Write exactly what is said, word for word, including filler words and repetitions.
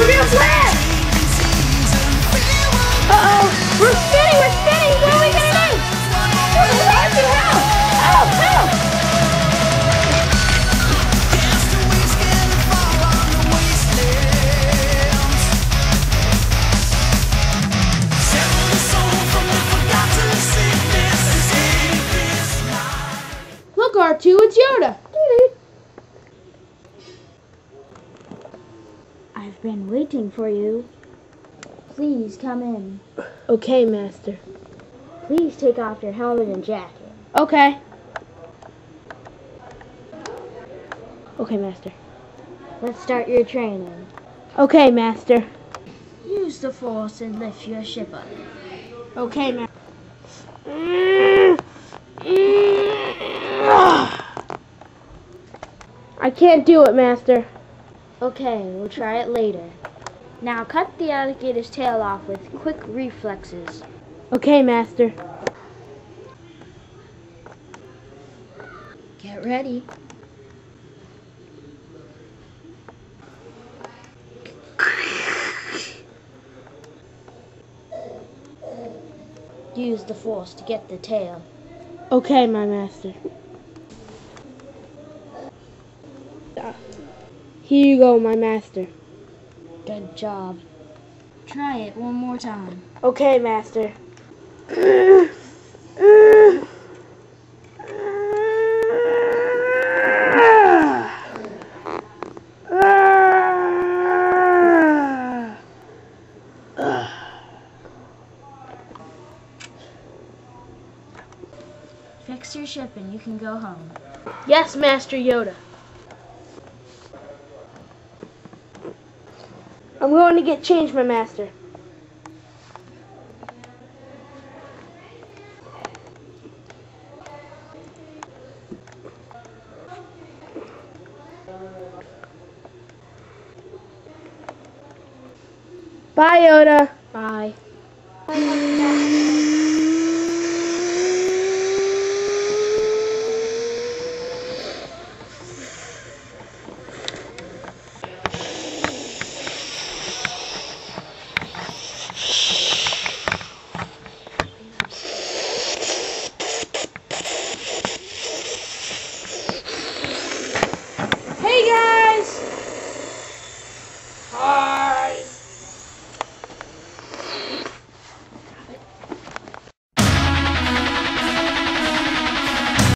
We're gonna flash! Uh-oh! We're spinning! We're spinning! What are we gonna do? We're launching! Help! Help! Help! Look, R two, it's Yoda! I've been waiting for you. Please come in. Okay, Master. Please take off your helmet and jacket. Okay. Okay, Master. Let's start your training. Okay, Master. Use the force and lift your ship up. Okay, Master. I can't do it, Master. Okay, we'll try it later. Now cut the alligator's tail off with quick reflexes. Okay, Master. Get ready. Use the force to get the tail. Okay, my Master. Here you go, my Master. Good job. Try it one more time. Okay, Master. Fix your ship and you can go home. Yes, Master Yoda. I'm going to get changed, my Master. Bye, Yoda.